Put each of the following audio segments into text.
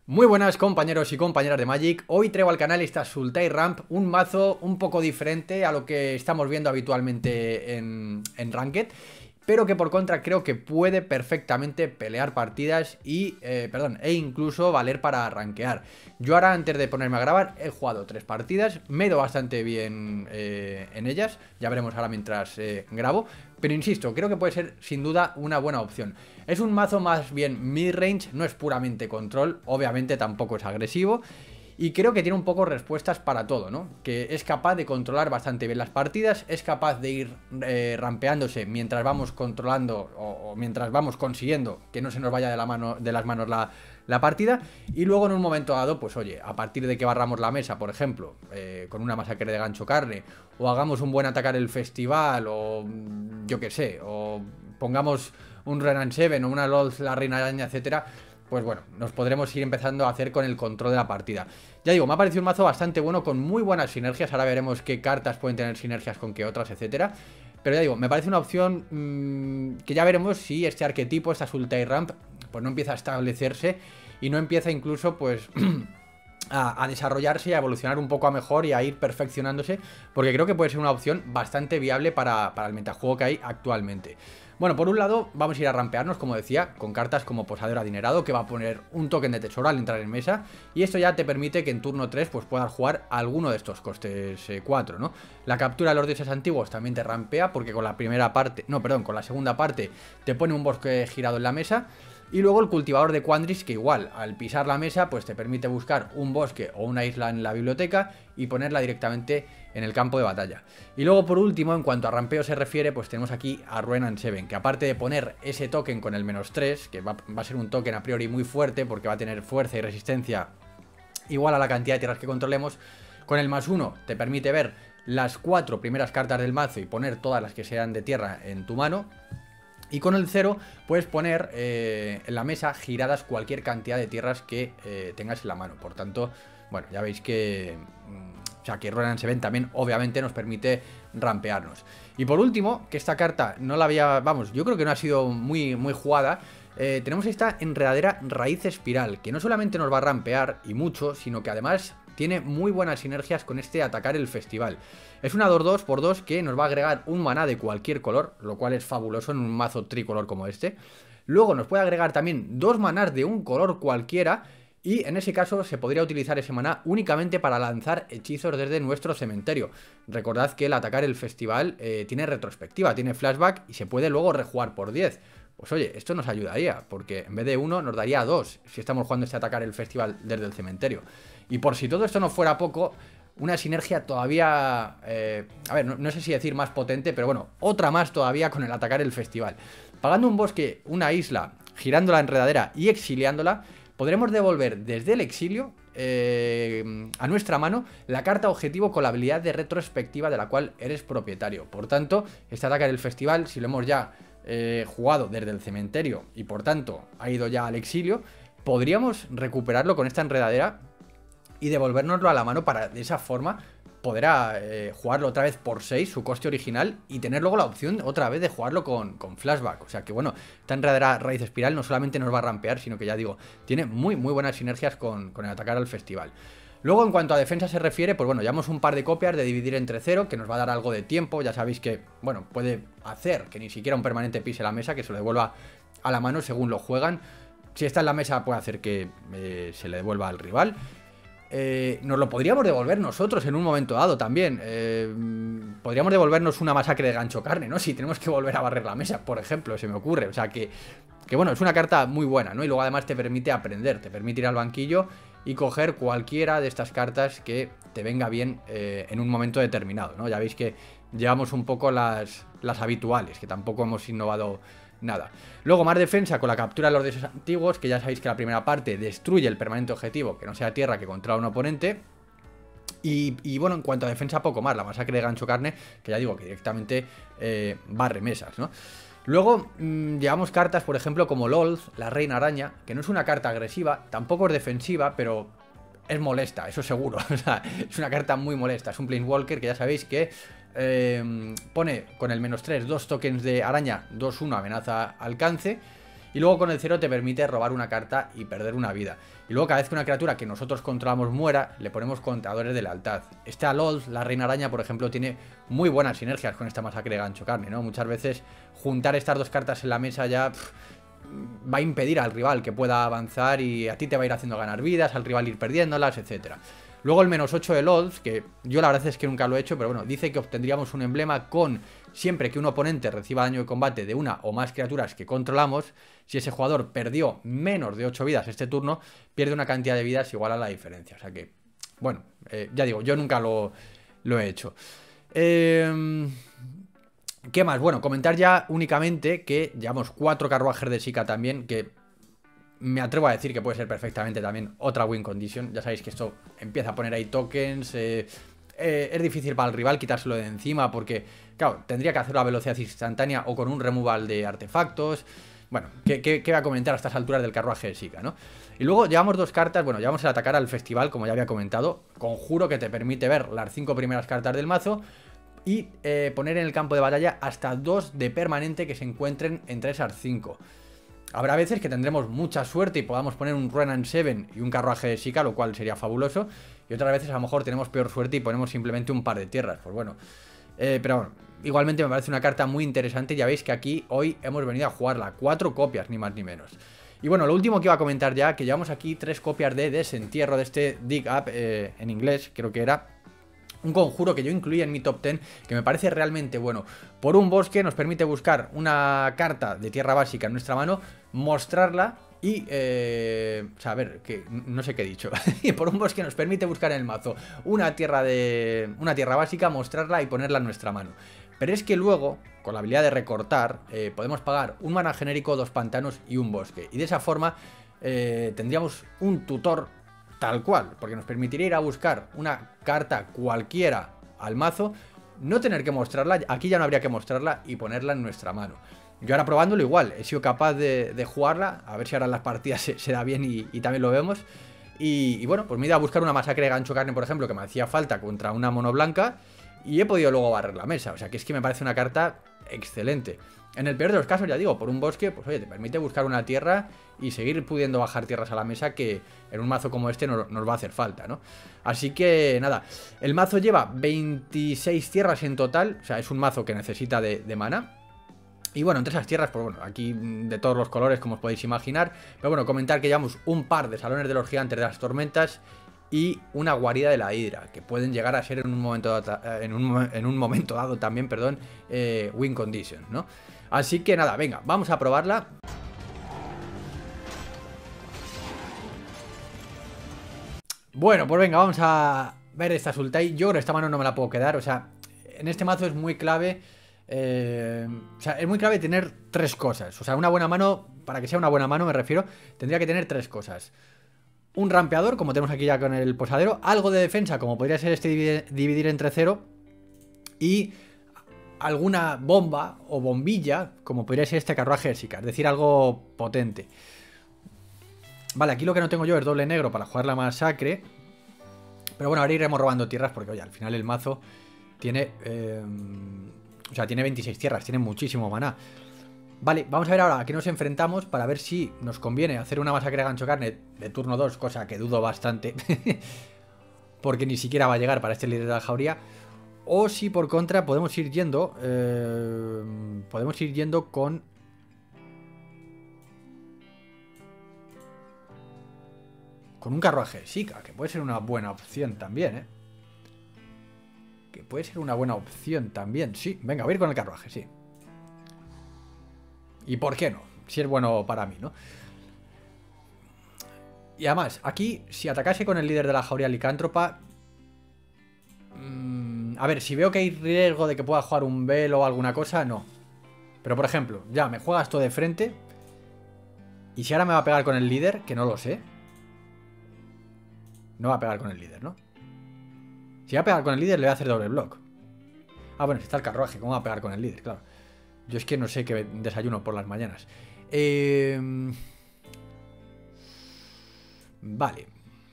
Muy buenas compañeros y compañeras de Magic. Hoy traigo al canal esta Sultai Ramp, un mazo un poco diferente a lo que estamos viendo habitualmente en Ranked, pero que por contra creo que puede perfectamente pelear partidas e incluso valer para rankear. Yo ahora, antes de ponerme a grabar, he jugado 3 partidas, me he ido bastante bien en ellas, ya veremos ahora mientras grabo, pero insisto, creo que puede ser sin duda una buena opción. Es un mazo más bien mid-range, no es puramente control, obviamente tampoco es agresivo. Y creo que tiene un poco respuestas para todo, ¿no? Que es capaz de controlar bastante bien las partidas, es capaz de ir rampeándose mientras vamos controlando o mientras vamos consiguiendo que no se nos vaya de las manos la partida. Y luego en un momento dado, pues oye, a partir de que barramos la mesa, por ejemplo, con una masacre de gancho carne, o hagamos un buen atacar el festival, o yo qué sé, o pongamos un Renan 7 o una LOL, la Reina Araña, etcétera, pues bueno, nos podremos ir empezando a hacer con el control de la partida. Ya digo, me ha parecido un mazo bastante bueno, con muy buenas sinergias. Ahora veremos qué cartas pueden tener sinergias con qué otras, etcétera. Pero ya digo, me parece una opción que ya veremos si este arquetipo, esta Sultai Ramp, pues no empieza a establecerse y no empieza incluso, pues a desarrollarse y a evolucionar un poco a mejor y a ir perfeccionándose, porque creo que puede ser una opción bastante viable para el metajuego que hay actualmente. Bueno, por un lado vamos a ir a rampearnos, como decía, con cartas como Posador Adinerado, que va a poner un token de tesoro al entrar en mesa, y esto ya te permite que en turno 3 pues puedas jugar alguno de estos costes 4, ¿no? La captura de los dioses antiguos también te rampea, porque con la primera parte, no, perdón, con la segunda parte te pone un bosque girado en la mesa. Y luego el cultivador de Quandrix, que igual, al pisar la mesa, pues te permite buscar un bosque o una isla en la biblioteca y ponerla directamente en el campo de batalla. Y luego, por último, en cuanto a rampeo se refiere, pues tenemos aquí a Renan 7, que aparte de poner ese token con el -3, que va a ser un token a priori muy fuerte, porque va a tener fuerza y resistencia igual a la cantidad de tierras que controlemos, con el +1 te permite ver las 4 primeras cartas del mazo y poner todas las que sean de tierra en tu mano. Y con el 0 puedes poner en la mesa giradas cualquier cantidad de tierras que tengas en la mano. Por tanto, bueno, ya veis que que Ronan Seven también obviamente nos permite rampearnos. Y por último, que esta carta no la había, vamos, yo creo que no ha sido muy jugada. Tenemos esta enredadera Raíz Espiral, que no solamente nos va a rampear y mucho, sino que además tiene muy buenas sinergias con este atacar el festival. Es una 2-2 por 2 que nos va a agregar un maná de cualquier color, lo cual es fabuloso en un mazo tricolor como este. Luego nos puede agregar también 2 manás de un color cualquiera, y en ese caso se podría utilizar ese maná únicamente para lanzar hechizos desde nuestro cementerio. Recordad que el atacar el festival tiene retrospectiva, tiene flashback y se puede luego rejugar por 10. Pues oye, esto nos ayudaría, porque en vez de 1 nos daría 2 si estamos jugando este atacar el festival desde el cementerio. Y por si todo esto no fuera poco, una sinergia todavía, a ver, no sé si decir más potente, pero bueno, otra más todavía con el atacar el festival. Pagando un bosque, una isla, girando la enredadera y exiliándola, podremos devolver desde el exilio a nuestra mano la carta objetivo con la habilidad de retrospectiva de la cual eres propietario. Por tanto, este atacar el festival, si lo hemos ya jugado desde el cementerio y por tanto ha ido ya al exilio, podríamos recuperarlo con esta enredadera y devolvérnoslo a la mano para de esa forma poder jugarlo otra vez por 6, su coste original, y tener luego la opción otra vez de jugarlo con flashback. O sea que bueno, esta enredadera Raíz Espiral no solamente nos va a rampear, sino que ya digo, tiene muy buenas sinergias con el atacar al festival. Luego, en cuanto a defensa se refiere, pues bueno, llevamos un par de copias de dividir entre 0, que nos va a dar algo de tiempo. Ya sabéis que, bueno, puede hacer que ni siquiera un permanente pise la mesa, que se lo devuelva a la mano según lo juegan. Si está en la mesa puede hacer que se le devuelva al rival. Nos lo podríamos devolver nosotros en un momento dado también. Podríamos devolvernos una masacre de gancho carne, ¿no? Si tenemos que volver a barrer la mesa, por ejemplo, se me ocurre. O sea que bueno, es una carta muy buena, ¿no? Y luego además te permite aprender, te permite ir al banquillo y coger cualquiera de estas cartas que te venga bien en un momento determinado, ¿no? Ya veis que llevamos un poco las habituales, que tampoco hemos innovado nada. Luego más defensa con la captura de los dioses antiguos, que ya sabéis que la primera parte destruye el permanente objetivo, que no sea tierra, que controla un oponente. Y bueno, en cuanto a defensa poco más, la masacre de gancho carne, que ya digo que directamente barre mesas, ¿no? Luego llevamos cartas, por ejemplo, como LOL, la Reina Araña, que no es una carta agresiva, tampoco es defensiva, pero es molesta, eso seguro. O sea, es una carta muy molesta. Es un Planeswalker que ya sabéis que pone con el -3 2 tokens de araña, 2-1 amenaza alcance. Y luego con el 0 te permite robar una carta y perder una vida. Y luego cada vez que una criatura que nosotros controlamos muera, le ponemos contadores de lealtad. Esta LOL, la reina araña, por ejemplo, tiene muy buenas sinergias con esta masacre de gancho carne, ¿no? Muchas veces juntar estas dos cartas en la mesa ya va a impedir al rival que pueda avanzar y a ti te va a ir haciendo ganar vidas, al rival ir perdiéndolas, etcétera. Luego el -8 de LOLs, que yo la verdad es que nunca lo he hecho, pero bueno, dice que obtendríamos un emblema con siempre que un oponente reciba daño de combate de una o más criaturas que controlamos, si ese jugador perdió menos de 8 vidas este turno, pierde una cantidad de vidas igual a la diferencia. O sea que, bueno, ya digo, yo nunca lo he hecho. ¿Qué más? Bueno, comentar ya únicamente que llevamos 4 carruajes de Sheikah también, que me atrevo a decir que puede ser perfectamente también otra win condition. Ya sabéis que esto empieza a poner ahí tokens. Es difícil para el rival quitárselo de encima porque, claro, tendría que hacerlo a velocidad instantánea o con un removal de artefactos. Bueno, ¿qué voy a comentar a estas alturas del carruaje de Sheikah, ¿no? Y luego llevamos 2 cartas. Bueno, llevamos el atacar al festival, como ya había comentado. Conjuro que te permite ver las 5 primeras cartas del mazo y poner en el campo de batalla hasta 2 de permanente que se encuentren entre esas 5. Habrá veces que tendremos mucha suerte y podamos poner un Renan 7 y un carruaje de Sheikah, lo cual sería fabuloso. Y otras veces a lo mejor tenemos peor suerte y ponemos simplemente un par de tierras. Pues bueno, pero bueno, igualmente me parece una carta muy interesante. Ya veis que aquí hoy hemos venido a jugarla 4 copias, ni más ni menos. Y bueno, lo último que iba a comentar ya, que llevamos aquí 3 copias de Desentierro, de este Dig Up en inglés, creo que era. Un conjuro que yo incluí en mi top 10, que me parece realmente bueno. Por un bosque nos permite buscar una carta de tierra básica en nuestra mano, mostrarla y... o sea, a ver, que no sé qué he dicho. Y por un bosque nos permite buscar en el mazo una tierra básica, mostrarla y ponerla en nuestra mano. Pero es que luego, con la habilidad de recortar, podemos pagar un mana genérico, 2 pantanos y un bosque. Y de esa forma tendríamos un tutor tal cual, porque nos permitiría ir a buscar una carta cualquiera al mazo, no tener que mostrarla, aquí ya no habría que mostrarla y ponerla en nuestra mano. Yo ahora probándolo igual, he sido capaz de jugarla, a ver si ahora en las partidas se da bien y también lo vemos. Y bueno, pues me he ido a buscar una masacre de gancho carne, por ejemplo, que me hacía falta contra una mono blanca y he podido luego barrer la mesa, o sea que es que me parece una carta excelente. En el peor de los casos, ya digo, por un bosque, pues oye, te permite buscar una tierra y seguir pudiendo bajar tierras a la mesa, que en un mazo como este nos va a hacer falta, ¿no? Así que nada, el mazo lleva 26 tierras en total, o sea, es un mazo que necesita de mana. Y bueno, entre esas tierras, pues bueno, aquí de todos los colores, como os podéis imaginar. Pero bueno, comentar que llevamos un par de salones de los gigantes de las tormentas y una guarida de la hidra, que pueden llegar a ser en un momento dado también, perdón, win condition, ¿no? Así que nada, venga, vamos a probarla. Bueno, pues venga, vamos a ver esta Sultai. Yo creo que esta mano no me la puedo quedar, o sea, en este mazo es muy clave, o sea, es muy clave tener 3 cosas. O sea, una buena mano, para que sea una buena mano me refiero, tendría que tener 3 cosas. Un rampeador, como tenemos aquí ya con el posadero, algo de defensa, como podría ser este dividir entre 0, y alguna bomba o bombilla, como podría ser este carruaje de Sheikah, es decir, algo potente. Vale, aquí lo que no tengo yo es doble negro para jugar la masacre. Pero bueno, ahora iremos robando tierras porque, oye, al final el mazo tiene... o sea, tiene 26 tierras, tiene muchísimo maná. Vale, vamos a ver ahora a qué nos enfrentamos para ver si nos conviene hacer una masacre de gancho carne de turno 2, cosa que dudo bastante. Porque ni siquiera va a llegar para este líder de la jauría. O si por contra podemos ir yendo... podemos ir yendo con... con un carruaje de Sheikah, que puede ser una buena opción también, ¿eh? Que puede ser una buena opción también, sí. Venga, voy a ir con el carruaje, sí. ¿Y por qué no? Si es bueno para mí, ¿no? Y además, aquí, si atacase con el líder de la jauría licántropa... a ver, si veo que hay riesgo de que pueda jugar un velo o alguna cosa, no. Pero por ejemplo, ya, me juega esto de frente. Y si ahora me va a pegar con el líder, que no lo sé. No va a pegar con el líder, ¿no? Si va a pegar con el líder, le voy a hacer doble block. Ah, bueno, si está el carruaje, ¿cómo va a pegar con el líder? Claro. Yo es que no sé qué desayuno por las mañanas. Vale.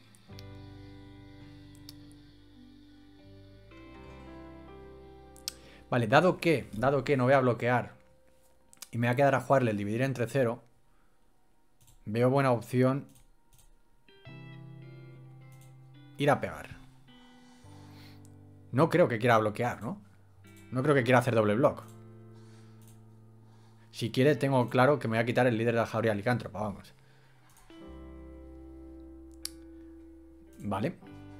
Vale, dado que no voy a bloquear y me voy a quedar a jugarle el dividir entre 0, veo buena opción ir a pegar. No creo que quiera bloquear, ¿no? No creo que quiera hacer doble block. Si quiere, tengo claro que me voy a quitar el líder de la jauría licántropa, vamos. Vale.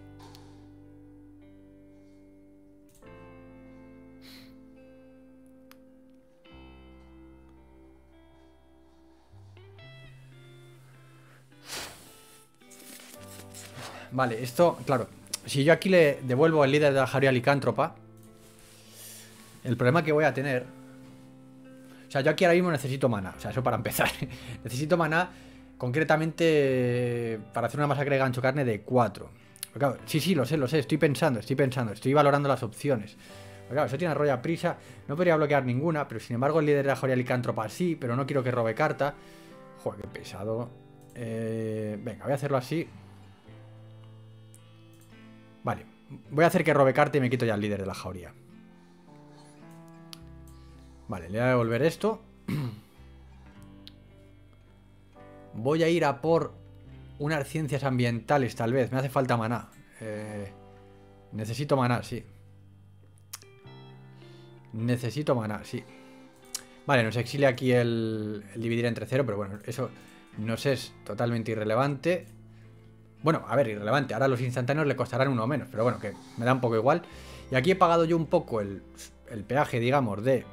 Vale, esto, claro. Si yo aquí le devuelvo el líder de la jauría licántropa, el problema que voy a tener... O sea, yo aquí ahora mismo necesito mana. O sea, eso para empezar. Necesito mana, concretamente, para hacer una masacre de gancho carne de 4. Claro, sí, lo sé. Estoy pensando. Estoy valorando las opciones. Pero claro, eso tiene rollo a prisa. No podría bloquear ninguna, pero sin embargo el líder de la jauría licántropa sí, pero no quiero que robe carta. Joder, qué pesado. Venga, voy a hacerlo así. Vale, voy a hacer que robe carta y me quito ya el líder de la jauría. Vale, le voy a devolver esto. Voy a ir a por unas ciencias ambientales, tal vez. Me hace falta maná. Necesito maná, sí. Necesito maná, sí. Vale, nos exilia aquí el dividir entre 0, pero bueno, eso nos es totalmente irrelevante. Bueno, a ver, irrelevante. Ahora los instantáneos le costarán uno menos, pero bueno, que me da un poco igual. Y aquí he pagado yo un poco el peaje, digamos, de...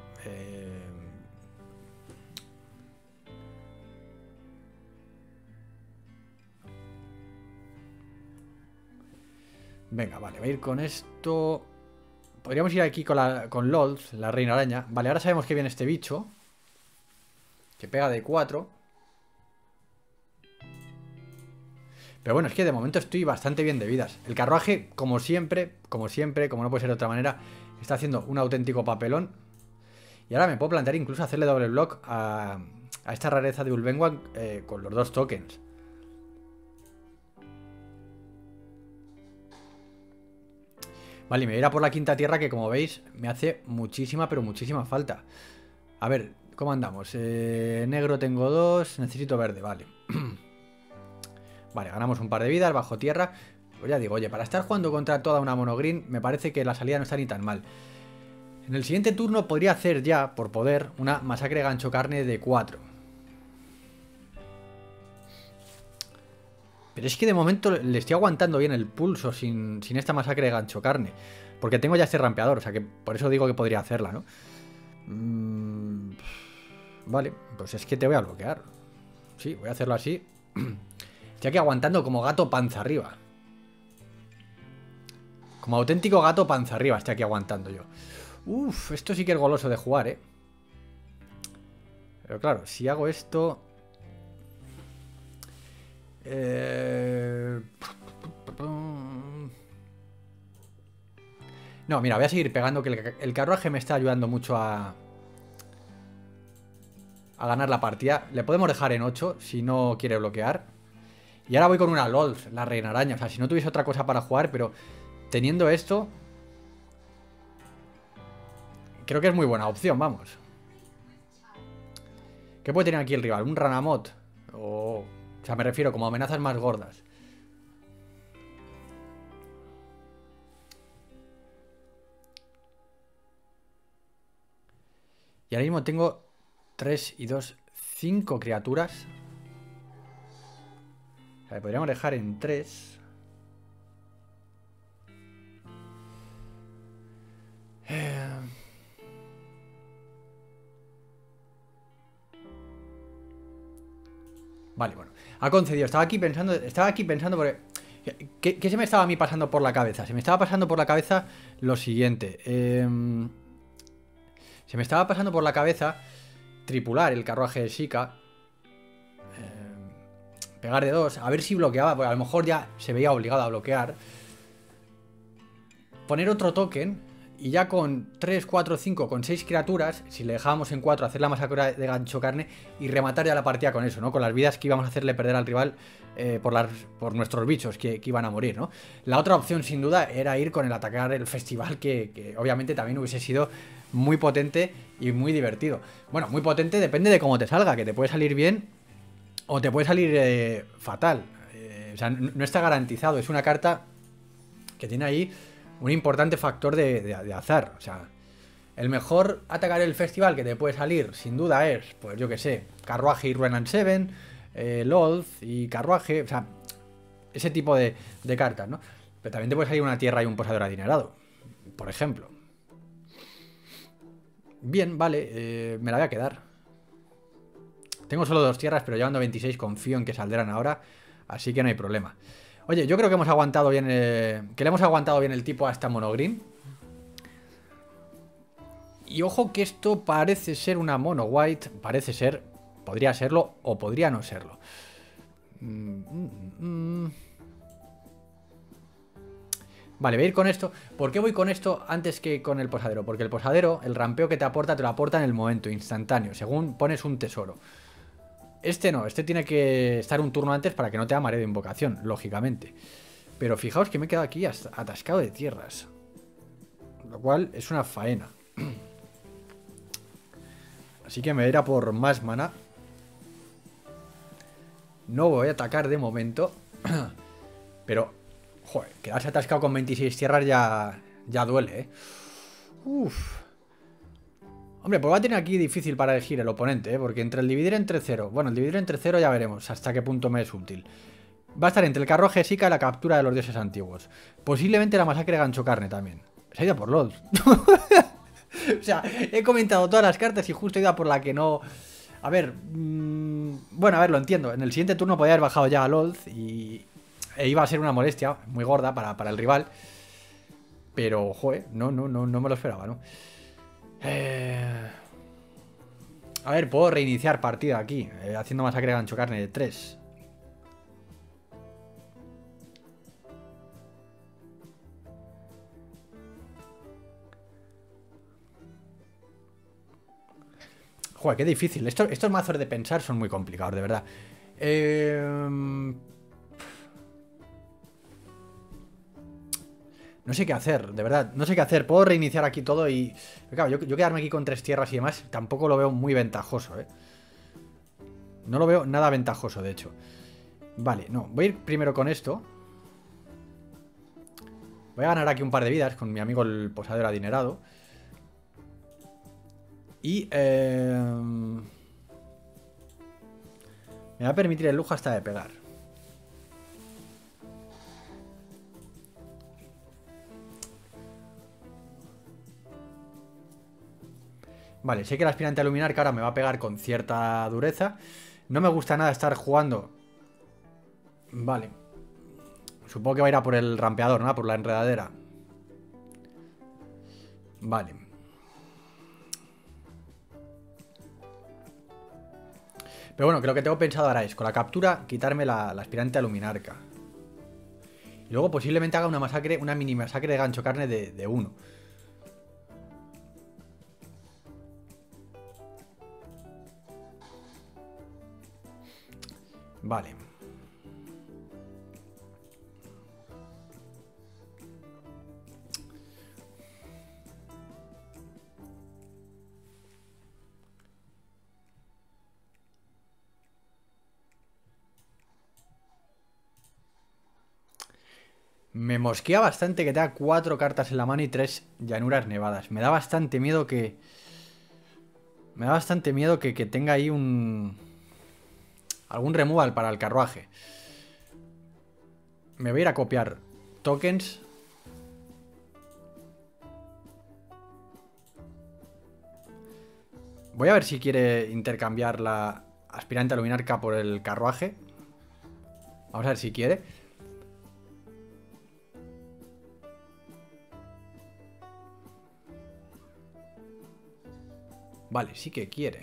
Venga, vale, voy a ir con esto. Podríamos ir aquí con Lolth, la reina araña. Vale, ahora sabemos que viene este bicho, que pega de 4. Pero bueno, es que de momento estoy bastante bien de vidas. El carruaje, como siempre, como no puede ser de otra manera, está haciendo un auténtico papelón. Y ahora me puedo plantear incluso hacerle doble block a esta rareza de Ulvenwang con los 2 tokens. Vale, me voy a ir a por la quinta tierra, que como veis me hace muchísima, pero muchísima falta. A ver, ¿cómo andamos? Negro tengo 2, necesito verde, vale. Vale, ganamos un par de vidas, bajo tierra. Pues ya digo, oye, para estar jugando contra toda una monogreen, me parece que la salida no está ni tan mal. En el siguiente turno podría hacer ya, por poder, una masacre gancho carne de 4. Pero es que de momento le estoy aguantando bien el pulso sin esta masacre de gancho carne. Porque tengo ya este rampeador, o sea que por eso digo que podría hacerla, ¿no? Vale, pues es que te voy a bloquear. Sí, voy a hacerlo así. Estoy aquí aguantando como gato panza arriba. Como auténtico gato panza arriba estoy aquí aguantando yo. Uf, esto sí que es goloso de jugar, ¿eh? Pero claro, si hago esto... No, mira, voy a seguir pegando, que el carruaje me está ayudando mucho a ganar la partida. Le podemos dejar en 8 si no quiere bloquear. Y ahora voy con una Lolth, la reina araña. O sea, si no tuviese otra cosa para jugar, pero teniendo esto, creo que es muy buena opción, vamos. ¿Qué puede tener aquí el rival? ¿Un Ranamot? O sea, me refiero como amenazas más gordas. Y ahora mismo tengo 3 y 2, 5 criaturas. O sea, le podríamos dejar en 3. Vale, bueno. Ha concedido. Estaba aquí pensando porque... ¿Qué se me estaba a mí pasando por la cabeza? Se me estaba pasando por la cabeza lo siguiente. Se me estaba pasando por la cabeza tripular el carruaje de Sheikah. Pegar de 2. A ver si bloqueaba. Porque a lo mejor ya se veía obligado a bloquear. Poner otro token. Y ya con 3, 4, 5, con 6 criaturas, si le dejábamos en 4, hacer la masacre de gancho carne y rematar ya la partida con eso, ¿no? Con las vidas que íbamos a hacerle perder al rival por nuestros bichos que iban a morir, ¿no? La otra opción, sin duda, era ir con el atacar el festival, que obviamente también hubiese sido muy potente y muy divertido. Bueno, muy potente depende de cómo te salga, que te puede salir bien O te puede salir fatal. O sea, no está garantizado. Es una carta que tiene ahí un importante factor de azar. O sea, el mejor atacar el festival que te puede salir, sin duda, es, pues yo que sé, Carruaje y Ruenan Seven, Lolth y Carruaje. O sea, ese tipo de cartas, ¿no? Pero también te puede salir una tierra y un posador adinerado, por ejemplo. Bien, vale, me la voy a quedar. Tengo solo 2 tierras, pero llevando 26 confío en que saldrán ahora, así que no hay problema. Oye, yo creo que hemos aguantado bien, que le hemos aguantado bien el tipo a esta monogreen. Y ojo que esto parece ser una mono white, parece ser, podría serlo o podría no serlo. Vale, voy a ir con esto. ¿Por qué voy con esto antes que con el posadero? Porque el posadero, el rampeo que te lo aporta en el momento, instantáneo, según pones un tesoro. Este no, este tiene que estar un turno antes para que no te haga mareo de invocación, lógicamente. Pero fijaos que me he quedado aquí atascado de tierras. Lo cual es una faena. Así que me voy a ir a por más mana. No voy a atacar de momento. Pero, joder, quedarse atascado con 26 tierras ya duele, ¿eh? Uff. Hombre, pues va a tener aquí difícil para elegir el oponente, ¿eh? Porque entre el dividir entre 0... Bueno, el dividir entre 0 ya veremos hasta qué punto me es útil. Va a estar entre el carruaje Sika y la captura de los dioses antiguos. Posiblemente la masacre de gancho carne también. Se ha ido por LOL. O sea, he comentado todas las cartas y justo he ido a por la que no... A ver, bueno, a ver, lo entiendo. En el siguiente turno podía haber bajado ya a Lolth e iba a ser una molestia muy gorda para el rival. Pero, joder, no me lo esperaba, ¿no? A ver, puedo reiniciar partida aquí, haciendo masacre de gancho carne de 3. Joder, qué difícil. Estos mazos de pensar son muy complicados, de verdad. No sé qué hacer, de verdad. No sé qué hacer. Puedo reiniciar aquí todo y... Claro, yo quedarme aquí con 3 tierras y demás tampoco lo veo muy ventajoso, ¿eh? No lo veo nada ventajoso, de hecho. Vale, no. Voy a ir primero con esto. Voy a ganar aquí un par de vidas con mi amigo el posadero adinerado. Y... me va a permitir el lujo hasta de pegar. Vale, sé que el aspirante a iluminar que ahora me va a pegar con cierta dureza. No me gusta nada estar jugando. Vale. Supongo que va a ir a por el rampeador, ¿no? Por la enredadera. Vale. Pero bueno, que lo que tengo pensado ahora es, con la captura, quitarme la aspirante a luminarca. Y luego posiblemente haga una masacre, una mini masacre de gancho carne de 1. Vale. Me mosquea bastante que tenga 4 cartas en la mano y 3 llanuras nevadas. Me da bastante miedo que... Me da bastante miedo que tenga ahí un... algún removal para el carruaje. Me voy a ir a copiar tokens. Voy a ver si quiere intercambiar la aspirante a luminarca por el carruaje. Vamos a ver si quiere. Vale, sí que quiere.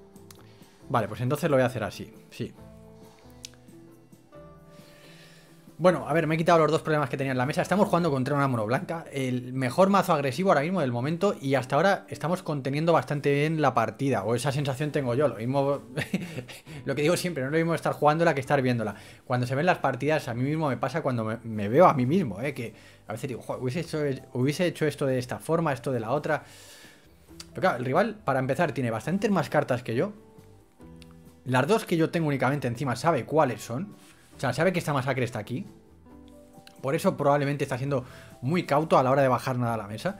Vale, pues entonces lo voy a hacer así, sí. Bueno, a ver, me he quitado los dos problemas que tenía en la mesa. Estamos jugando contra una mono blanca, el mejor mazo agresivo ahora mismo del momento, y hasta ahora estamos conteniendo bastante bien la partida, o esa sensación tengo yo. Lo mismo, lo que digo siempre, no es lo mismo estar jugándola que estar viéndola. Cuando se ven las partidas, a mí mismo me pasa cuando me veo a mí mismo, que a veces digo, "Joder, hubiese hecho esto de esta forma, esto de la otra". Pero claro, el rival, para empezar, tiene bastantes más cartas que yo. Las dos que yo tengo únicamente encima sabe cuáles son. O sea, sabe que esta masacre está aquí. Por eso probablemente está siendo muy cauto a la hora de bajar nada a la mesa.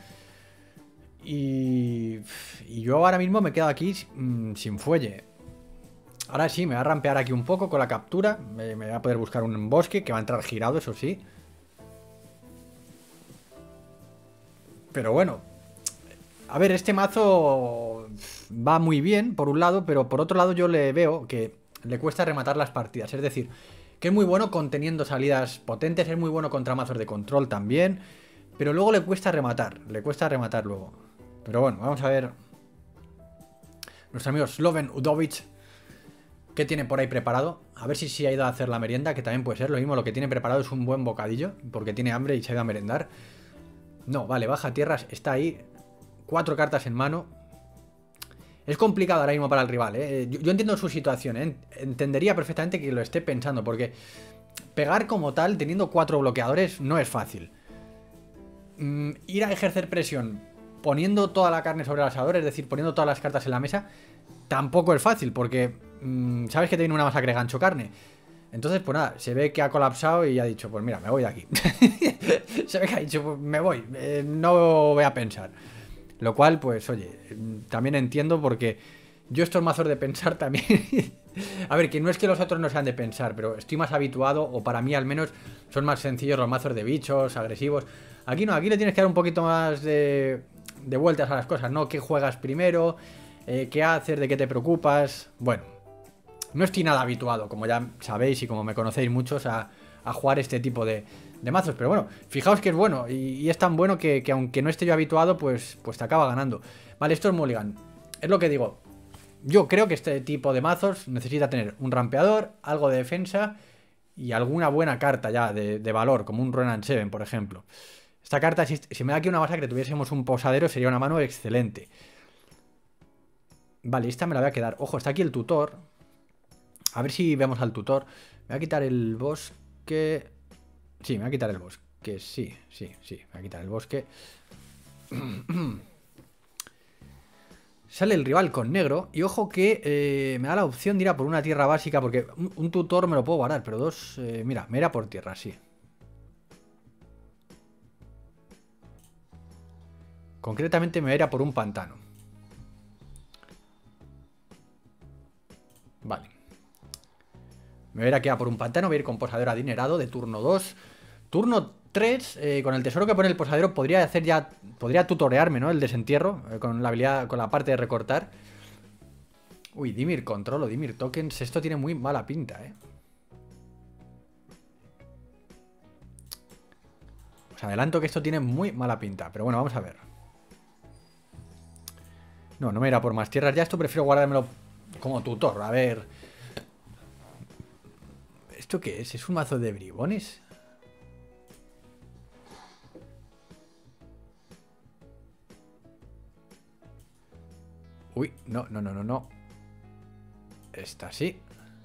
Y yo ahora mismo me quedo aquí sin fuelle. Ahora sí, me va a rampear aquí un poco con la captura. Me voy a poder buscar un bosque que va a entrar girado, eso sí. Pero bueno. A ver, este mazo va muy bien, por un lado, pero por otro lado yo le veo que le cuesta rematar las partidas. Es decir, que es muy bueno conteniendo salidas potentes, es muy bueno contra mazos de control también, pero luego le cuesta rematar luego. Pero bueno, vamos a ver nuestro amigo Sloven Udovic, ¿qué tiene por ahí preparado? A ver si ha ido a hacer la merienda, que también puede ser lo mismo. Lo que tiene preparado es un buen bocadillo, porque tiene hambre y se ha ido a merendar. No, vale, baja tierras, está ahí. 4 cartas en mano. Es complicado ahora mismo para el rival, ¿eh? Yo entiendo su situación, ¿eh? Entendería perfectamente que lo esté pensando, porque pegar como tal, teniendo 4 bloqueadores, no es fácil. Ir a ejercer presión poniendo toda la carne sobre el asador, es decir, poniendo todas las cartas en la mesa, tampoco es fácil, porque sabes que te viene una masacre gancho carne. Entonces, pues nada, se ve que ha colapsado y ha dicho, pues mira, me voy de aquí. Se ve que ha dicho, pues me voy, no voy a pensar. Lo cual, pues oye, también entiendo, porque yo estos mazos de pensar también... A ver, que no es que los otros no sean de pensar, pero estoy más habituado, o para mí al menos son más sencillos los mazos de bichos, agresivos. Aquí no, aquí le tienes que dar un poquito más de vueltas a las cosas, ¿no? ¿Qué juegas primero? ¿Qué haces? ¿De qué te preocupas? Bueno, no estoy nada habituado, como ya sabéis y como me conocéis muchos, a jugar este tipo de mazos. Pero bueno, fijaos que es bueno, y es tan bueno que aunque no esté yo habituado, pues te acaba ganando. Vale, esto es mulligan. Es lo que digo. Yo creo que este tipo de mazos necesita tener un rampeador, algo de defensa y alguna buena carta ya de valor, como un Ronan 7, por ejemplo. Esta carta, si me da aquí una masacre que tuviésemos un posadero, sería una mano excelente. Vale, esta me la voy a quedar. Ojo, está aquí el tutor. A ver si vemos al tutor. Me voy a quitar el bosque. Sí, me voy a quitar el bosque. Sí. Me voy a quitar el bosque. Sale el rival con negro. Y ojo que me da la opción de ir a por una tierra básica. Porque un tutor me lo puedo guardar. Pero dos... mira, me irá por tierra, sí. Concretamente me irá por un pantano. Vale. Me voy a ir aquí a por un pantano. Voy a ir con posadero adinerado de turno 2. Turno 3, con el tesoro que pone el posadero, podría hacer ya... Podría tutorearme, ¿no? El desentierro, con la habilidad, con la parte de recortar. Uy, Dimir Control o Dimir Tokens. Esto tiene muy mala pinta, ¿eh? Os adelanto que esto tiene muy mala pinta. Pero bueno, vamos a ver. No me irá por más tierras. Ya esto prefiero guardármelo como tutor. A ver. ¿Esto qué es? ¿Es un mazo de bribones? Uy, no. Esta sí.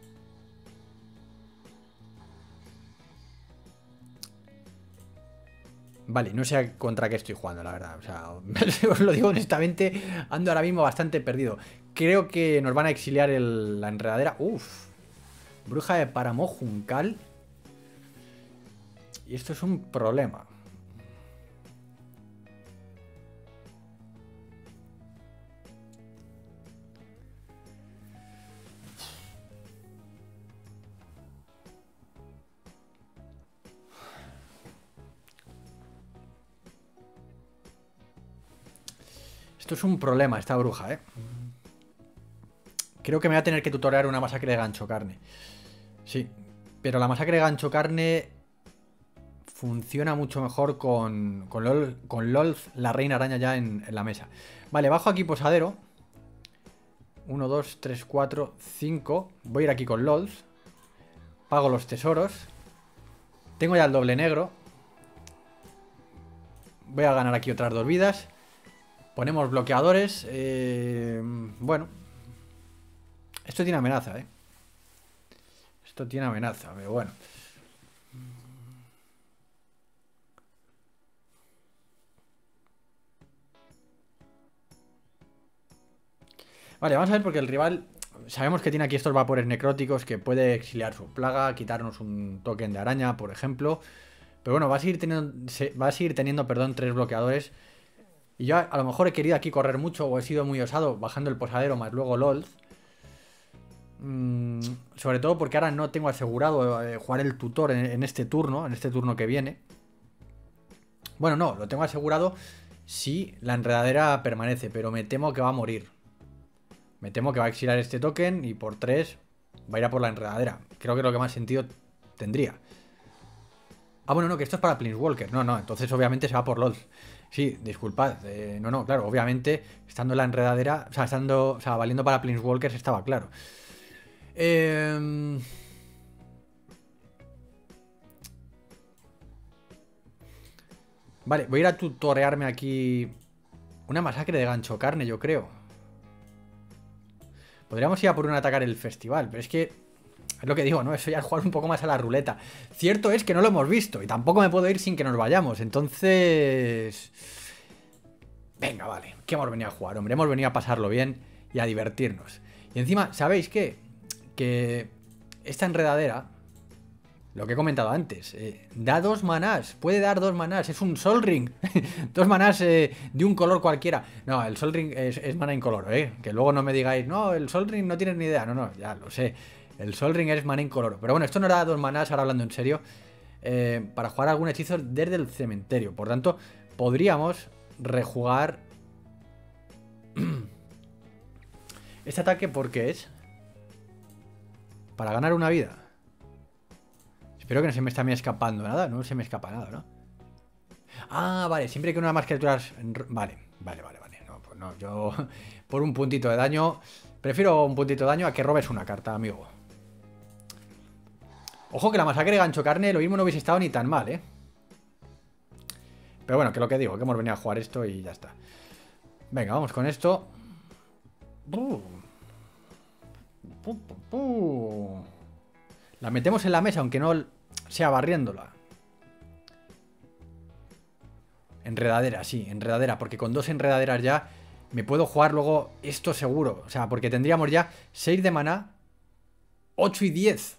Vale, no sé contra qué estoy jugando, la verdad. O sea, os lo digo honestamente, ando ahora mismo bastante perdido. Creo que nos van a exiliar la enredadera. Uf. Bruja de páramo juncal. Y esto es un problema. Esto es un problema, esta bruja, ¿eh? Creo que me voy a tener que tutorear una masacre de gancho carne. Sí, pero la masacre de gancho carne funciona mucho mejor con Lolth, la reina araña ya en la mesa. Vale, bajo aquí posadero. 1, 2, 3, 4, 5. Voy a ir aquí con Lolth. Pago los tesoros. Tengo ya el doble negro. Voy a ganar aquí otras 2 vidas. Ponemos bloqueadores. Bueno. Esto tiene amenaza, Esto tiene amenaza, pero bueno. Vale, vamos a ver porque el rival... Sabemos que tiene aquí estos vapores necróticos que puede exiliar su plaga, quitarnos un token de araña, por ejemplo. Pero bueno, va a seguir teniendo, perdón, 3 bloqueadores. Y yo a lo mejor he querido aquí correr mucho o he sido muy osado bajando el posadero más luego LOL. Sobre todo porque ahora no tengo asegurado jugar el tutor en este turno que viene. Bueno, no, lo tengo asegurado si la enredadera permanece, pero me temo que va a morir. Me temo que va a exiliar este token y por 3 va a ir a por la enredadera. Creo que es lo que más sentido tendría. Ah, bueno, no, que esto es para Planeswalker. No, entonces obviamente se va por LOL. Sí, disculpad. No, claro, obviamente estando en la enredadera, o sea, valiendo para Planeswalkers estaba claro. Vale, voy a ir a tutorearme aquí una masacre de gancho carne, yo creo. Podríamos ir a por un atacar el festival, pero es que es lo que digo, ¿no? Eso ya es jugar un poco más a la ruleta. Cierto es que no lo hemos visto y tampoco me puedo ir sin que nos vayamos, entonces... Venga, vale, ¿qué hemos venido a jugar? Hombre, hemos venido a pasarlo bien y a divertirnos. Y encima, ¿sabéis qué? Que esta enredadera, lo que he comentado antes, da 2 manás, puede dar 2 manás, es un Sol Ring. 2 manás de un color cualquiera. No, el Sol Ring es mana incoloro, que luego no me digáis, no, el Sol Ring no tienes ni idea. No, ya lo sé, el Sol Ring es mana incoloro. Pero bueno, esto no da 2 manás, ahora hablando en serio, para jugar algún hechizo desde el cementerio. Por tanto, podríamos rejugar este ataque porque es para ganar una vida. Espero que no se me está escapando nada. No se me escapa nada, ¿no? Ah, vale, siempre que una más criaturas... Vale. No, pues no, yo por un puntito de daño prefiero un puntito de daño a que robes una carta, amigo. Ojo que la masacre de gancho carne lo mismo no hubiese estado ni tan mal, Pero bueno, que lo que digo, que hemos venido a jugar esto y ya está. Venga, vamos con esto. La metemos en la mesa, aunque no sea barriéndola. Enredadera, sí, enredadera. Porque con 2 enredaderas ya me puedo jugar luego esto seguro. O sea, porque tendríamos ya 6 de maná, 8 y 10.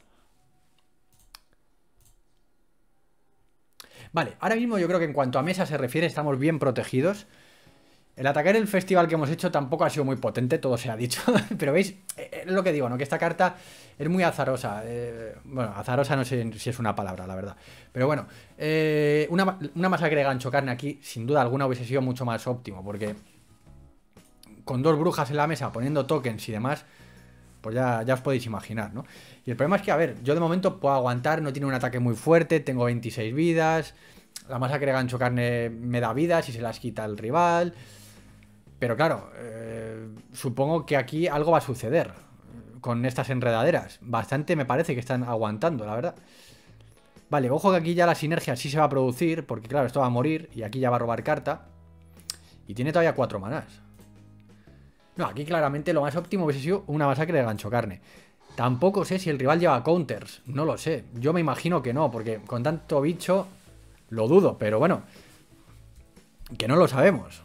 Vale, ahora mismo yo creo que en cuanto a mesa se refiere estamos bien protegidos. El atacar el festival que hemos hecho tampoco ha sido muy potente, todo se ha dicho. Pero veis, es lo que digo, ¿no? Que esta carta es muy azarosa. Bueno, azarosa no sé si es una palabra, la verdad. Pero bueno, una masacre de gancho carne aquí, sin duda alguna, hubiese sido mucho más óptimo. Porque con 2 brujas en la mesa, poniendo tokens y demás, pues ya os podéis imaginar, ¿no? Y el problema es que, a ver, yo de momento puedo aguantar, no tiene un ataque muy fuerte, tengo 26 vidas. La masacre de gancho carne me da vidas y se las quita el rival. Pero claro, supongo que aquí algo va a suceder con estas enredaderas. Bastante me parece que están aguantando, la verdad. Vale, ojo que aquí ya la sinergia sí se va a producir, porque claro, esto va a morir y aquí ya va a robar carta. Y tiene todavía 4 manás. No, aquí claramente lo más óptimo hubiese sido una masacre de gancho carne. Tampoco sé si el rival lleva counters, no lo sé. Yo me imagino que no, porque con tanto bicho lo dudo, pero bueno, que no lo sabemos.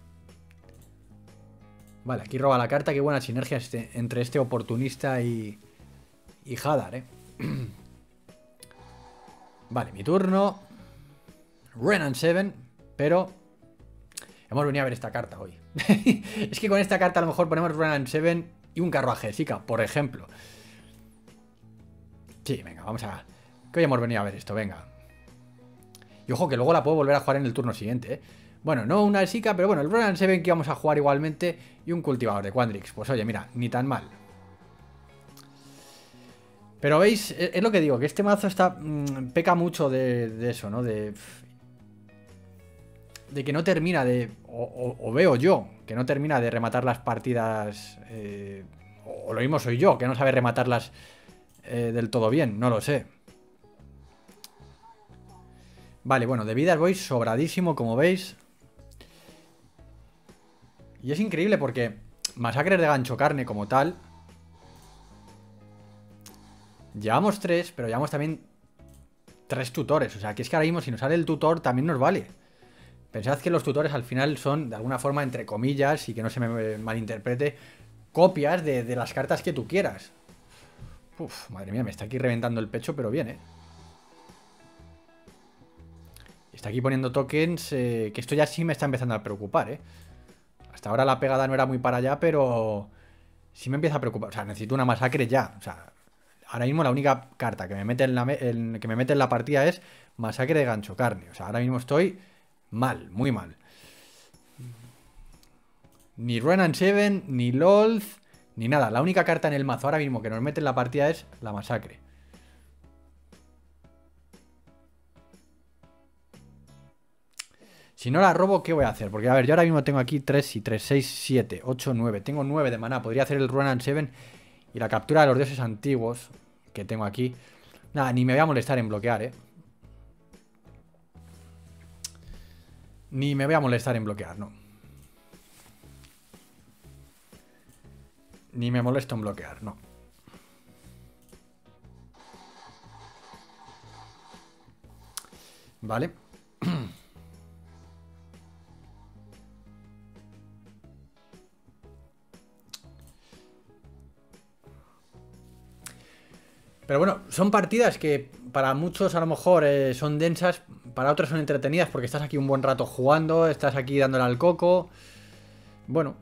Vale, aquí roba la carta. Qué buena sinergia entre este oportunista y Hadar, Vale, mi turno. Renan 7. Pero hemos venido a ver esta carta hoy. Es que con esta carta a lo mejor ponemos Renan 7 y un carruaje de Sika, por ejemplo. Sí, venga, vamos a... Que hoy hemos venido a ver esto, venga. Y ojo que luego la puedo volver a jugar en el turno siguiente, Bueno, no una Sika, pero bueno, el Renan 7 que íbamos a jugar igualmente. Y un cultivador de Quandrix. Pues oye, mira, ni tan mal. Pero veis, es lo que digo, que este mazo está peca mucho de eso, ¿no? De que no termina de... O veo yo, que no termina de rematar las partidas... o lo mismo soy yo, que no sabe rematarlas del todo bien, no lo sé. Vale, bueno, de vidas voy sobradísimo, como veis. Y es increíble porque masacres de gancho carne como tal. Llevamos 3, pero llevamos también 3 tutores. O sea, que es que ahora mismo si nos sale el tutor también nos vale. Pensad que los tutores al final son, de alguna forma, entre comillas, y que no se me malinterprete, copias de las cartas que tú quieras. Uf, madre mía, me está aquí reventando el pecho, pero bien, ¿eh? Está aquí poniendo tokens, que esto ya sí me está empezando a preocupar, ¿eh? Hasta ahora la pegada no era muy para allá, pero sí me empieza a preocupar. O sea, necesito una masacre ya. O sea, ahora mismo la única carta que me mete que me mete en la partida es masacre de gancho carne. O sea, ahora mismo estoy mal, muy mal. Ni Run and Seven, ni Lolth, ni nada. La única carta en el mazo ahora mismo que nos mete en la partida es la masacre. Si no la robo, ¿qué voy a hacer? Porque, a ver, yo ahora mismo tengo aquí 3 y 3, 6, 7, 8, 9. Tengo 9 de maná. Podría hacer el Run and Seven y la captura de los dioses antiguos que tengo aquí. Nada, ni me voy a molestar en bloquear, ¿eh? Ni me voy a molestar en bloquear, no. Ni me molesto en bloquear, no. Vale. Pero bueno, son partidas que para muchos a lo mejor son densas, para otros son entretenidas porque estás aquí un buen rato jugando, estás aquí dándole al coco. Bueno,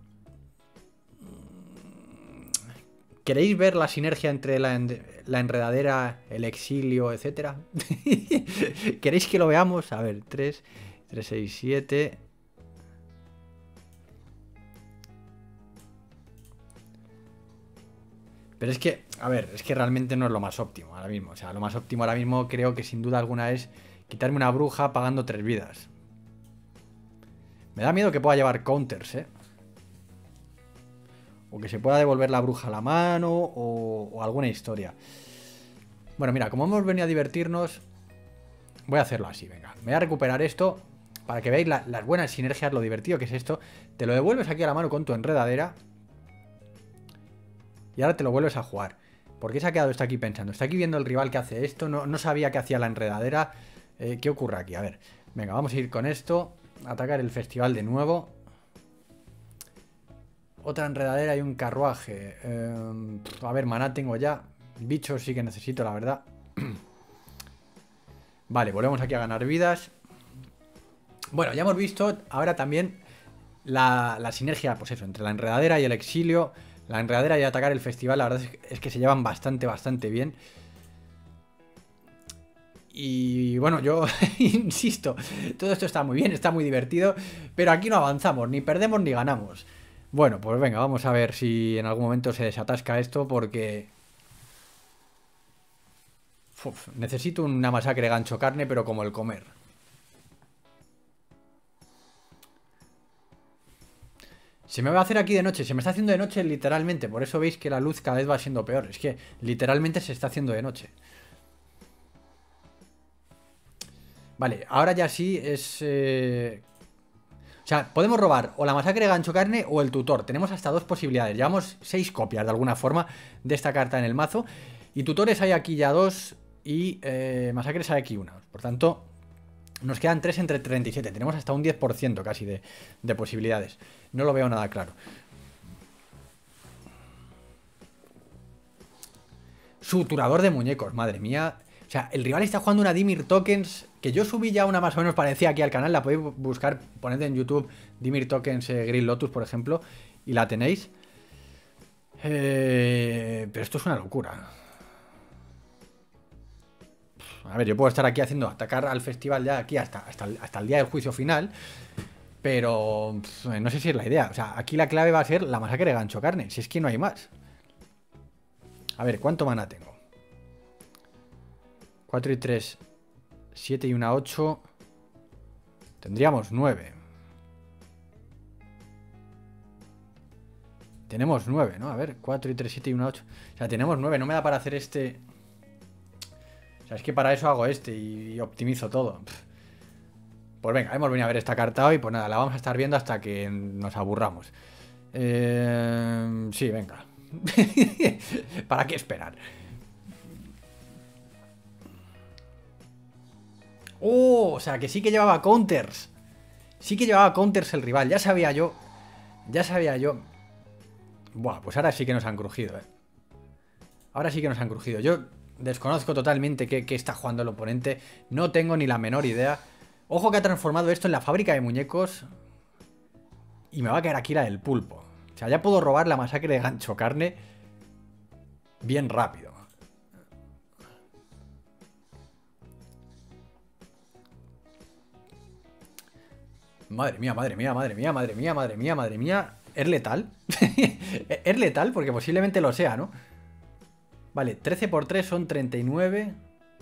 ¿queréis ver la sinergia entre la enredadera, el exilio, etcétera? ¿Queréis que lo veamos? A ver, 3, 3, 6, 7. Pero es que, a ver, es que realmente no es lo más óptimo ahora mismo. O sea, lo más óptimo ahora mismo creo que sin duda alguna es quitarme una bruja pagando 3 vidas. Me da miedo que pueda llevar counters, ¿eh? O que se pueda devolver la bruja a la mano o alguna historia. Bueno, mira, como hemos venido a divertirnos, voy a hacerlo así, venga. Me voy a recuperar esto para que veáis las buenas sinergias, lo divertido que es esto. Te lo devuelves aquí a la mano con tu enredadera y ahora te lo vuelves a jugar. ¿Por qué se ha quedado esto aquí pensando? Está aquí viendo el rival que hace esto, no sabía que hacía la enredadera. ¿Qué ocurre aquí? A ver, venga, vamos a ir con esto. Atacar el festival de nuevo. Otra enredadera y un carruaje. A ver, maná tengo ya. Bichos sí que necesito, la verdad. Vale, volvemos aquí a ganar vidas. Bueno, ya hemos visto ahora también la sinergia, pues eso, entre la enredadera y el exilio. La enredadera y atacar el festival, la verdad es que se llevan bastante bien. Y bueno, yo insisto, todo esto está muy bien, está muy divertido, pero aquí no avanzamos, ni perdemos ni ganamos. Bueno, pues venga, vamos a ver si en algún momento se desatasca esto porque... Uf, necesito una masacre gancho carne, pero como el comer. Se me va a hacer aquí de noche, se me está haciendo de noche literalmente, por eso veis que la luz cada vez va siendo peor. Es que literalmente se está haciendo de noche. Vale, ahora ya sí es... O sea, podemos robar o la masacre de gancho carne o el tutor. Tenemos hasta 2 posibilidades. Llevamos 6 copias de alguna forma de esta carta en el mazo. Y tutores hay aquí ya 2 y masacres hay aquí 1. Por tanto, nos quedan 3 entre 37. Tenemos hasta un 10% casi de posibilidades. No lo veo nada claro. Suturador de muñecos, madre mía. O sea, el rival está jugando una Dimir Tokens, que yo subí ya una más o menos parecida aquí al canal. La podéis buscar, poned en YouTube Dimir Tokens Green Lotus, por ejemplo, y la tenéis. Pero esto es una locura. A ver, yo puedo estar aquí haciendo atacar al festival ya aquí hasta el día del juicio final, pero no sé si es la idea. O sea, aquí la clave va a ser la masacre de gancho carne, si es que no hay más. A ver, ¿cuánto mana tengo? 4 y 3, 7 y una 8. Tendríamos 9. Tenemos 9, ¿no? A ver, 4 y 3, 7 y una 8. O sea, tenemos 9. No me da para hacer este... O sea, es que para eso hago este y optimizo todo. Pues venga, hemos venido a ver esta carta hoy. Pues nada, la vamos a estar viendo hasta que nos aburramos. Sí, venga. ¿Para qué esperar? O sea, que sí que llevaba counters. Sí que llevaba counters el rival. Ya sabía yo. Ya sabía yo. Buah, pues ahora sí que nos han crujido, Ahora sí que nos han crujido. Yo desconozco totalmente qué está jugando el oponente. No tengo ni la menor idea. Ojo que ha transformado esto en la fábrica de muñecos. Y me va a caer aquí la del pulpo. O sea, ya puedo robar la masacre de gancho carne bien rápido. Madre mía, madre mía, madre mía, madre mía, madre mía, madre mía. ¿Es letal? ¿Es letal? Porque posiblemente lo sea, ¿no? Vale, 13 por 3 son 39.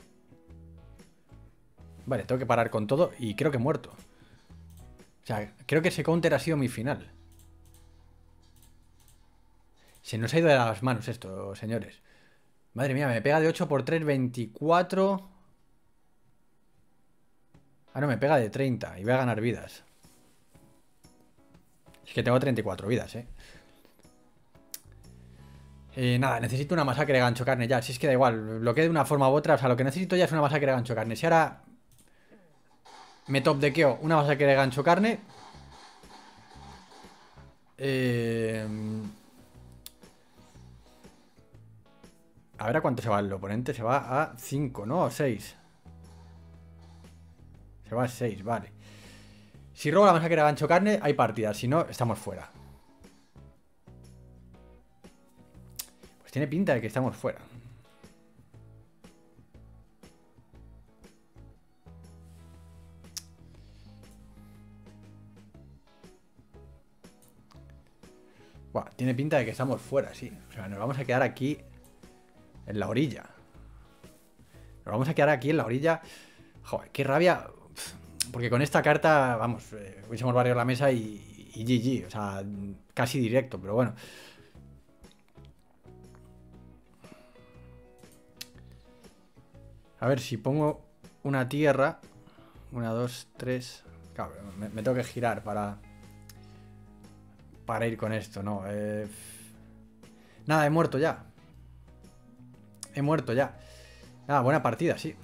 Vale, tengo que parar con todo y creo que he muerto. O sea, creo que ese counter ha sido mi final. Se nos ha ido de las manos esto, señores. Madre mía, me pega de 8 por 3, 24. Ah, no, me pega de 30 y voy a ganar vidas. Es que tengo 34 vidas, nada, necesito una masacre de gancho carne ya. Si es que da igual, lo que de una forma u otra. O sea, lo que necesito ya es una masacre de gancho carne. Si ahora me top dequeo una masacre de gancho carne. A ver a cuánto se va el oponente. Se va a 5, ¿no? O 6. Se va a 6, vale. Si robo la masacre de gancho carne, hay partidas. Si no, estamos fuera. Pues tiene pinta de que estamos fuera. Buah, tiene pinta de que estamos fuera, sí. O sea, nos vamos a quedar aquí en la orilla. Nos vamos a quedar aquí en la orilla. Joder, qué rabia. Porque con esta carta, vamos, hubiésemos barrido la mesa y GG. O sea, casi directo, pero bueno. A ver, si pongo una tierra. 1, 2, 3. Claro, me tengo que girar para ir con esto, ¿no? Nada, he muerto ya. He muerto ya. Nada, buena partida, sí.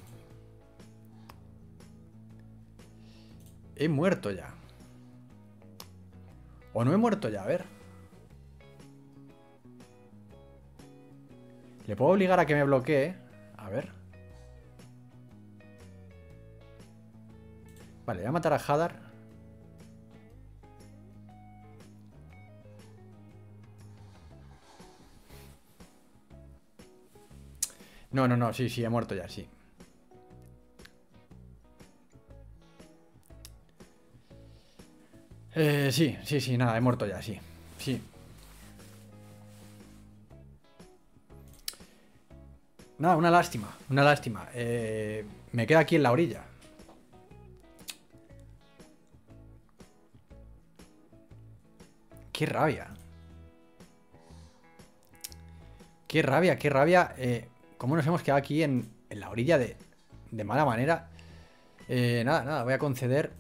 He muerto ya. O no he muerto ya, a ver. Le puedo obligar a que me bloquee. A ver. Vale, voy a matar a Hadar. No, no, no, sí, he muerto ya, sí. Sí, nada, he muerto ya, sí. Sí. Nada, una lástima, una lástima. Me quedo aquí en la orilla. Qué rabia. Qué rabia, qué rabia. ¿Cómo nos hemos quedado aquí en la orilla de mala manera? Nada, voy a conceder.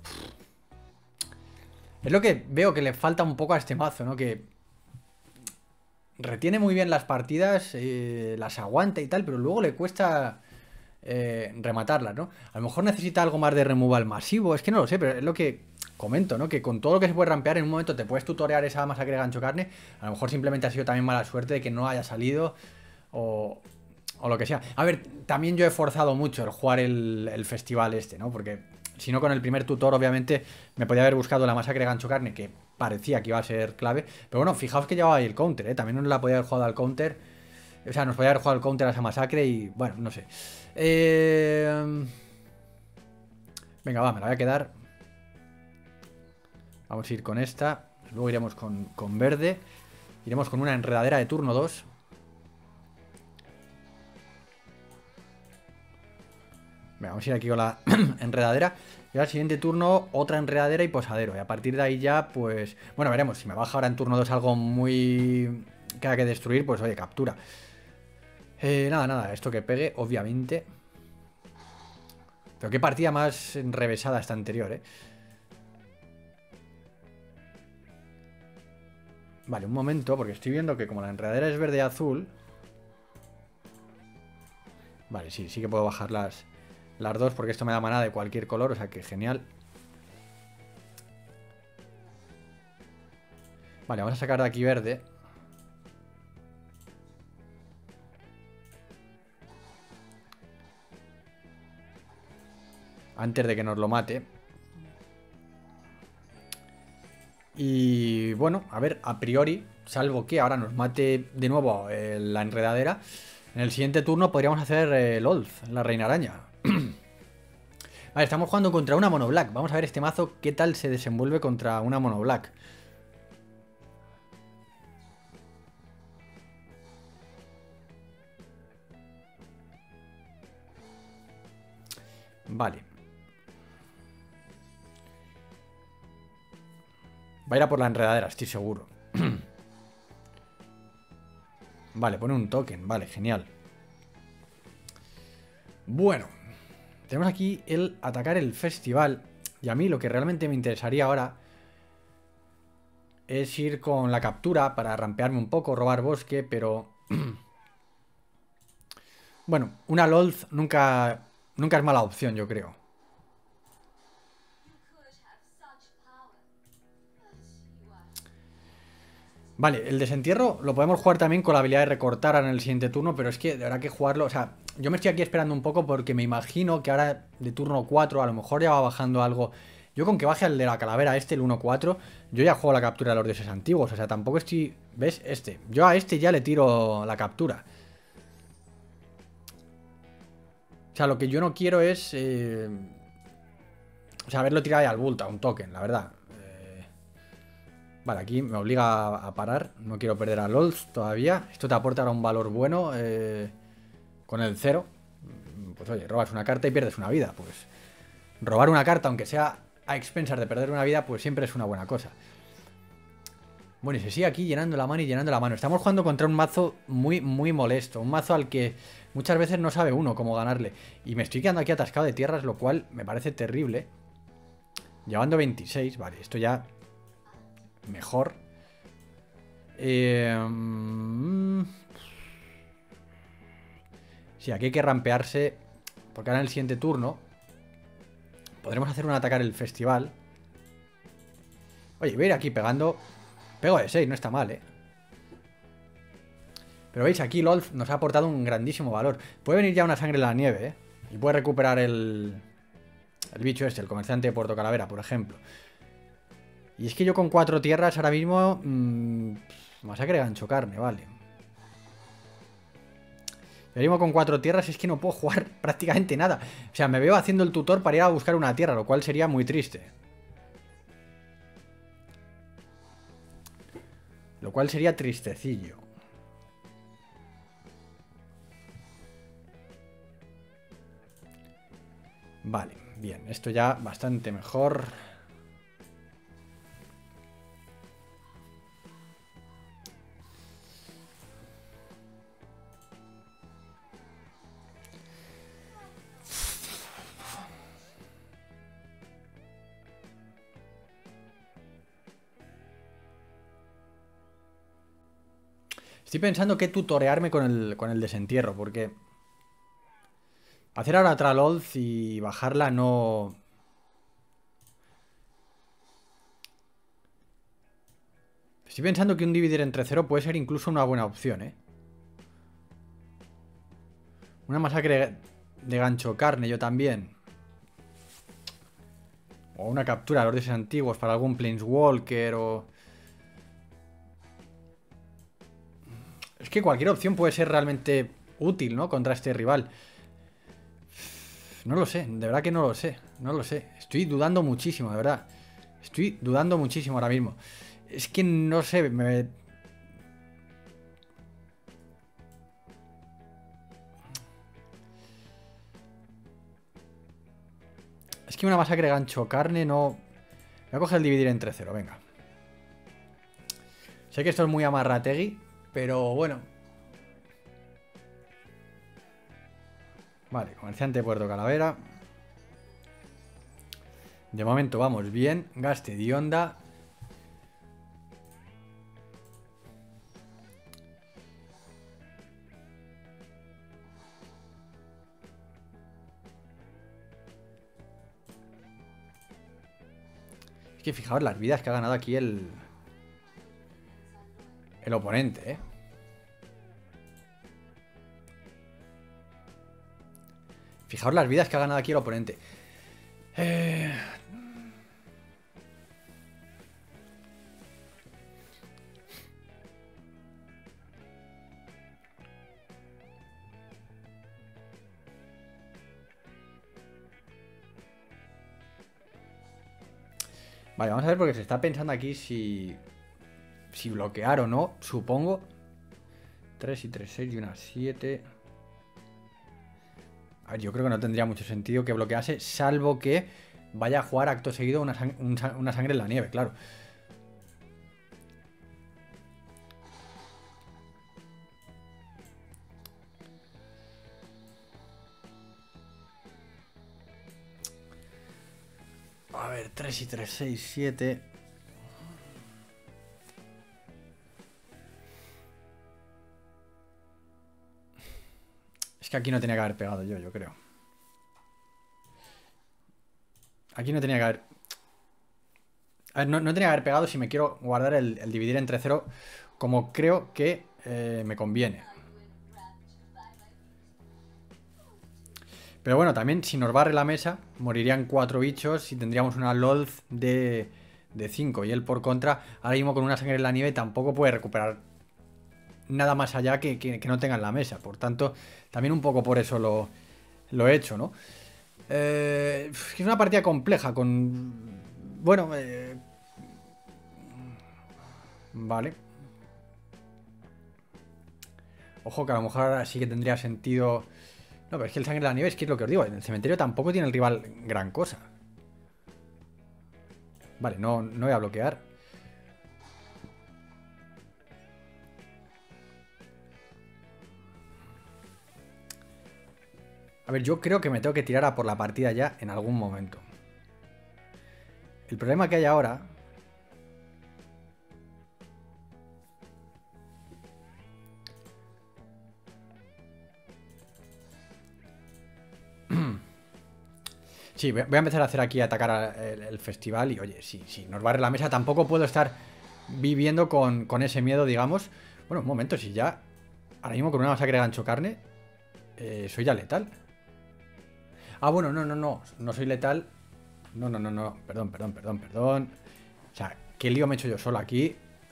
Es lo que veo que le falta un poco a este mazo, ¿no? Que retiene muy bien las partidas, las aguanta y tal, pero luego le cuesta rematarlas, ¿no? A lo mejor necesita algo más de removal masivo, es que no lo sé, pero es lo que comento, ¿no? Que con todo lo que se puede rampear en un momento te puedes tutorear esa masacre de gancho carne, a lo mejor simplemente ha sido también mala suerte de que no haya salido o lo que sea. A ver, también yo he forzado mucho el jugar el festival este, ¿no? Porque si no con el primer tutor obviamente me podía haber buscado la masacre de gancho carne, que parecía que iba a ser clave, pero bueno, fijaos que llevaba ahí el counter, también no la podía haber jugado al counter. O sea, nos podía haber jugado al counter a esa masacre y bueno, no sé. Venga, va, me la voy a quedar. Vamos a ir con esta. Luego iremos con verde. Iremos con una enredadera de turno 2. Venga, vamos a ir aquí con la enredadera. Y al siguiente turno otra enredadera y posadero. Y a partir de ahí ya, pues... Bueno, veremos. Si me baja ahora en turno 2 algo muy... que haya que destruir, pues oye, captura. Nada, esto que pegue, obviamente. Pero qué partida más enrevesada esta anterior, ¿eh? Vale, un momento, porque estoy viendo que como la enredadera es verde y azul... Vale, sí, sí que puedo bajar las dos, porque esto me da maná de cualquier color, o sea que genial. Vale, vamos a sacar de aquí verde. Antes de que nos lo mate. Y bueno, a ver, a priori, salvo que ahora nos mate de nuevo la enredadera, en el siguiente turno podríamos hacer Lolth, la reina araña. Vale, estamos jugando contra una mono black. Vamos a ver este mazo qué tal se desenvuelve contra una mono black. Vale. Va a ir a por la enredadera, estoy seguro. Vale, pone un token. Vale, genial. Bueno, tenemos aquí el atacar el festival. Y a mí lo que realmente me interesaría ahora es ir con la captura para rampearme un poco, robar bosque, pero... Bueno, una Lolth nunca es mala opción, yo creo. Vale, el desentierro lo podemos jugar también con la habilidad de recortar en el siguiente turno, pero es que habrá que jugarlo, o sea, yo me estoy aquí esperando un poco porque me imagino que ahora de turno 4 a lo mejor ya va bajando algo. Yo con que baje el de la calavera este, el 1-4, yo ya juego la captura de los dioses antiguos, o sea, tampoco estoy... ¿Ves? Este. Yo a este ya le tiro la captura. O sea, lo que yo no quiero es... O sea, haberlo tirado ahí al bulto, a un token, la verdad. Vale, aquí me obliga a parar. No quiero perder a Lolth todavía. Esto te aporta ahora un valor bueno con el 0. Pues oye, robas una carta y pierdes una vida. Pues robar una carta, aunque sea a expensas de perder una vida, pues siempre es una buena cosa. Bueno, y se sigue aquí llenando la mano y llenando la mano. Estamos jugando contra un mazo muy, muy molesto. Un mazo al que muchas veces no sabe uno cómo ganarle. Y me estoy quedando aquí atascado de tierras, lo cual me parece terrible. Llevando 26, vale, esto ya... Mejor. Sí, aquí hay que rampearse. Porque ahora en el siguiente turno podremos hacer un atacar el festival. Oye, voy a ir aquí pegando. Pego de 6, no está mal, Pero veis, aquí Lolth nos ha aportado un grandísimo valor. Puede venir ya una sangre en la nieve, Y puede recuperar el bicho este, el comerciante de Puerto Calavera, por ejemplo. Y es que yo con 4 tierras ahora mismo... masacre gancho carne, vale. Ahora mismo con 4 tierras es que no puedo jugar prácticamente nada. O sea, me veo haciendo el tutor para ir a buscar una tierra, lo cual sería muy triste. Lo cual sería tristecillo. Vale, bien. Esto ya bastante mejor. Estoy pensando que tutorearme con el desentierro, porque... Hacer ahora otra Lolth y bajarla no... Estoy pensando que un dividir entre 0 puede ser incluso una buena opción, Una masacre de gancho carne, yo también. O una captura de los dioses antiguos para algún Planeswalker o... Es que cualquier opción puede ser realmente útil, ¿no? Contra este rival. No lo sé, de verdad que no lo sé. No lo sé. Estoy dudando muchísimo, de verdad. Estoy dudando muchísimo ahora mismo. Es que no sé, Es que una masacre gancho carne no... Voy a coger el dividir entre 0, venga. Sé que esto es muy amarrategui, pero bueno. Vale, comerciante de Puerto Calavera. De momento vamos bien. Gaste de onda. Es que fijaos las vidas que ha ganado aquí el oponente, ¿eh? Fijaos las vidas que ha ganado aquí el oponente. Vale, vamos a ver porque se está pensando aquí si bloquear o no, supongo. 3 y 3, 6 y una 7. A ver, yo creo que no tendría mucho sentido que bloquease, salvo que vaya a jugar acto seguido una sangre en la nieve, claro. A ver, 3 y 3, 6, 7. Es que aquí no tenía que haber pegado yo creo. Aquí no tenía que haber... A ver, no tenía que haber pegado si me quiero guardar el dividir entre 0 como creo que me conviene. Pero bueno, también si nos barre la mesa, morirían 4 bichos y tendríamos una LOLZ de 5. Y él por contra, ahora mismo con una sangre en la nieve tampoco puede recuperar nada más allá que no tenga en la mesa. Por tanto, también un poco por eso lo he hecho, ¿no? Es una partida compleja con... Bueno, vale. Ojo que a lo mejor ahora sí que tendría sentido... No, pero es que el sangre de la nieve es que es lo que os digo. En el cementerio tampoco tiene el rival gran cosa. Vale, no voy a bloquear. A ver, yo creo que me tengo que tirar a por la partida ya en algún momento. El problema que hay ahora... Sí, voy a empezar a hacer aquí, a atacar el festival. Y oye, si nos barre la mesa, tampoco puedo estar viviendo con ese miedo, digamos. Bueno, un momento, si ya... Ahora mismo con una masacre de gancho carne, soy ya letal. Ah, bueno, no soy letal. No, perdón. O sea, ¿qué lío me he hecho yo solo aquí?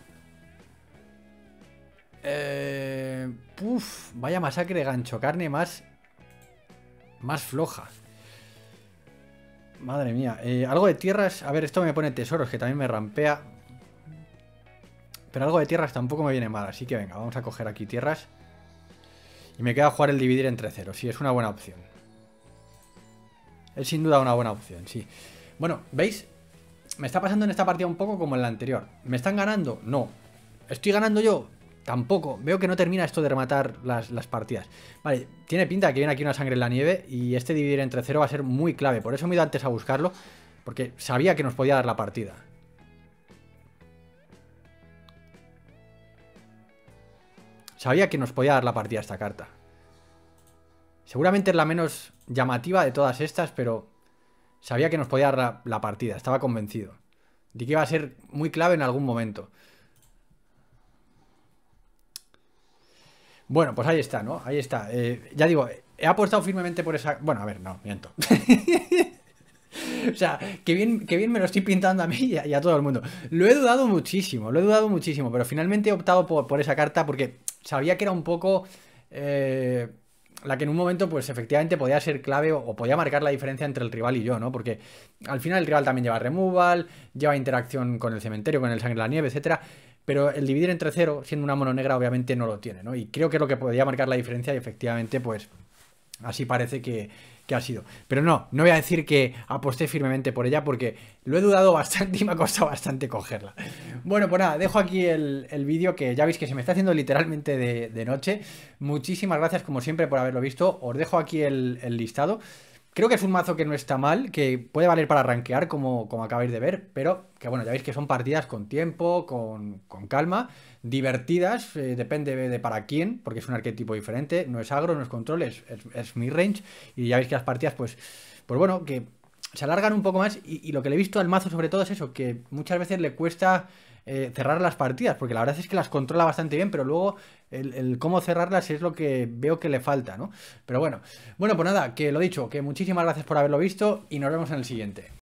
Vaya masacre de gancho carne más floja. Madre mía. Algo de tierras. A ver, esto me pone tesoros, que también me rampea. Pero algo de tierras tampoco me viene mal. Así que venga, vamos a coger aquí tierras. Y me queda jugar el dividir entre 0. Sí, es una buena opción. Es sin duda una buena opción, sí. Bueno, ¿veis? Me está pasando en esta partida un poco como en la anterior. ¿Me están ganando? No. ¿Estoy ganando yo? Tampoco. Veo que no termina esto de rematar las partidas. Vale, tiene pinta que viene aquí una sangre en la nieve. Y este dividir entre 0 va a ser muy clave. Por eso me he ido antes a buscarlo. Porque sabía que nos podía dar la partida. Sabía que nos podía dar la partida esta carta. Seguramente es la menos llamativa de todas estas, pero sabía que nos podía dar la partida. Estaba convencido de que iba a ser muy clave en algún momento. Bueno, pues ahí está, ¿no? Ahí está. Ya digo, he apostado firmemente por esa... Bueno, a ver, no, miento. O sea, que bien me lo estoy pintando a mí y a todo el mundo. Lo he dudado muchísimo, pero finalmente he optado por esa carta porque sabía que era un poco... la que en un momento, pues efectivamente podía ser clave o podía marcar la diferencia entre el rival y yo, ¿no? Porque al final el rival también lleva removal, lleva interacción con el cementerio, con el sangre de la nieve, etcétera. Pero el dividir entre 0, siendo una mono negra, obviamente no lo tiene, ¿no? Y creo que es lo que podía marcar la diferencia y efectivamente, pues, así parece que ha sido. Pero no voy a decir que aposté firmemente por ella porque lo he dudado bastante y me ha costado bastante cogerla. Bueno, pues nada, dejo aquí el vídeo que ya veis que se me está haciendo literalmente de noche. Muchísimas gracias como siempre por haberlo visto. Os dejo aquí el listado. Creo que es un mazo que no está mal, que puede valer para rankear, como acabáis de ver, pero que bueno, ya veis que son partidas con tiempo, con calma, divertidas, depende de para quién, porque es un arquetipo diferente, no es agro, no es control, es midrange, y ya veis que las partidas, pues bueno, que se alargan un poco más, y lo que le he visto al mazo sobre todo es eso, que muchas veces le cuesta cerrar las partidas, porque la verdad es que las controla bastante bien, pero luego el cómo cerrarlas es lo que veo que le falta, ¿no? Pero bueno, pues nada, que lo dicho, que muchísimas gracias por haberlo visto y nos vemos en el siguiente.